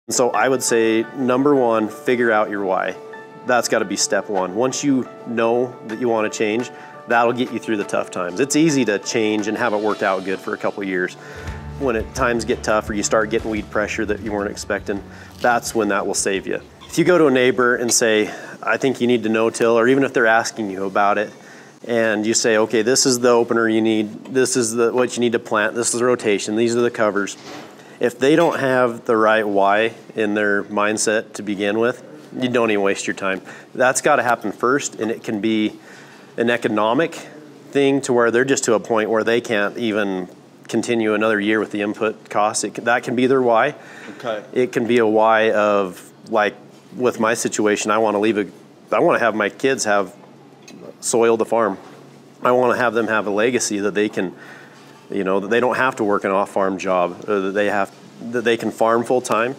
So I would say, number one, figure out your why. That's got to be step one. Once you know that you want to change, that'll get you through the tough times. It's easy to change and have it work out good for a couple of years. When times get tough or you start getting weed pressure that you weren't expecting, that's when that will save you. If you go to a neighbor and say, I think you need to no-till, or even if they're asking you about it, and you say, okay, this is the opener you need, this is what you need to plant, this is the rotation, these are the covers. If they don't have the right why in their mindset to begin with, you don't even waste your time. That's got to happen first, and it can be an economic thing to where they're just to a point where they can't even continue another year with the input costs. That can be their why. Okay. It can be a why of, like with my situation, I want to have my kids have soil the farm. I want to have them have a legacy that they can, that they don't have to work an off-farm job, or that they can farm full time.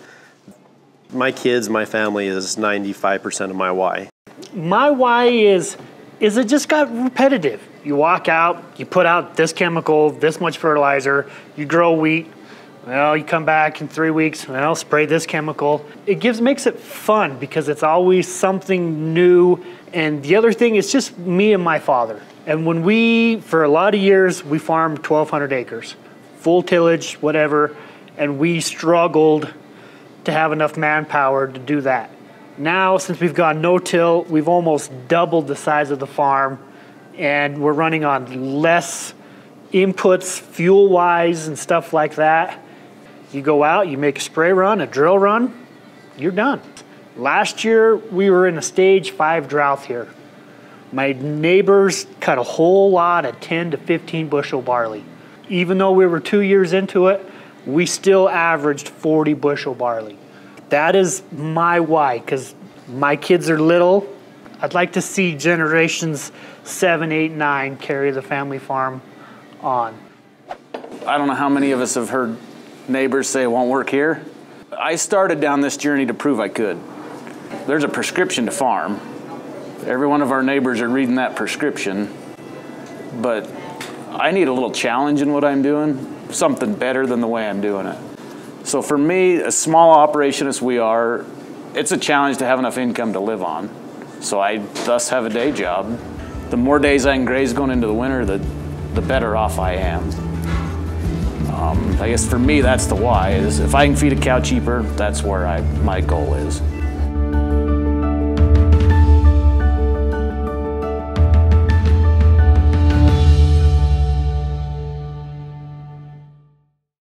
My kids, my family is 95% of my why. My why is it just got repetitive. You walk out, you put out this chemical, this much fertilizer, you grow wheat, well, you come back in 3 weeks, well, spray this chemical. It makes it fun because it's always something new. And the other thing is just me and my father. And for a lot of years, we farmed 1,200 acres, full tillage, whatever, and we struggled to have enough manpower to do that. Now, since we've gone no-till, we've almost doubled the size of the farm, and we're running on less inputs, fuel-wise and stuff like that. You go out, you make a spray run, a drill run, you're done. Last year, we were in a stage 5 drought here. My neighbors cut a whole lot of 10 to 15 bushel barley. Even though we were 2 years into it, we still averaged 40 bushel barley. That is my why, because my kids are little. I'd like to see generations 7, 8, 9 carry the family farm on. I don't know how many of us have heard neighbors say it won't work here. I started down this journey to prove I could. There's a prescription to farm. Every one of our neighbors are reading that prescription, but I need a little challenge in what I'm doing, something better than the way I'm doing it. So for me, a small operation as we are, it's a challenge to have enough income to live on. So I thus have a day job. The more days I can graze going into the winter, the better off I am. I guess for me, that's the why, is if I can feed a cow cheaper, that's where my goal is.